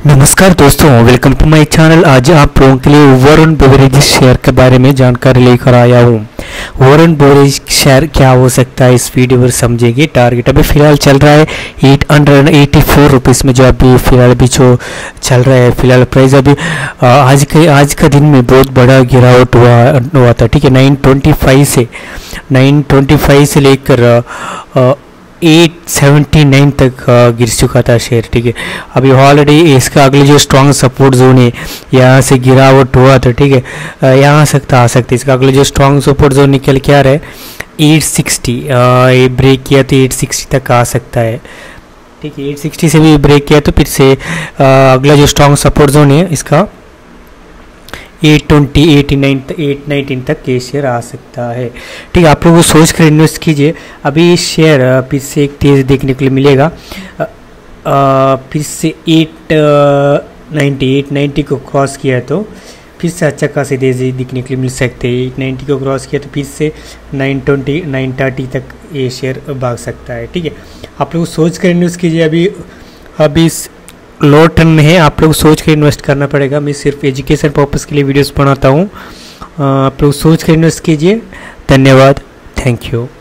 नमस्कार दोस्तों, welcome to my channel. आज आप लोगों के लिए वॉरेन बुफेट शेयर के बारे में जानकारी लेकर आया हूँ। वॉरेन बुफेट शेयर क्या हो सकता है इस वीडियो पर समझेंगे। टारगेट अभी फिलहाल चल रहा है 884 रुपीज़ में, जो अभी फिलहाल भी जो चल रहा है फिलहाल प्राइस अभी आज का दिन में बहुत बड़ा गिरावट हुआ था। ठीक है, 925 से लेकर 879 तक गिर चुका था शेयर। ठीक है, अभी ऑलरेडी इसका अगले जो स्ट्रॉन्ग सपोर्ट जोन है यहाँ से गिरावट हुआ था। ठीक है, यहाँ आ सकता है इसका अगले जो स्ट्रॉन्ग सपोर्ट जोन निकल के आ रहा है 860। ये ब्रेक किया तो 860 तक आ सकता है। ठीक है, 860 से भी ब्रेक किया तो फिर से अगला जो स्ट्रॉन्ग सपोर्ट जोन है इसका 820 819 तक ये शेयर आ सकता है। ठीक है, आप लोग सोच कर इन्वेस्ट कीजिए। अभी शेयर फिर से एक तेज़ देखने के लिए मिलेगा। फिर से 890 को क्रॉस किया तो फिर से अच्छा खासी तेज़ी दिखने के लिए मिल सकते हैं। 890 को क्रॉस किया तो फिर से 920 930 तक ये शेयर भाग सकता है। ठीक है, आप लोग सोच कर इन्वेस्ट कीजिए। अभी लो टर्म में है, आप लोग सोच कर इन्वेस्ट करना पड़ेगा। मैं सिर्फ एजुकेशन पर्पस के लिए वीडियोस बनाता हूँ। आप लोग सोच कर इन्वेस्ट कीजिए। धन्यवाद, थैंक यू।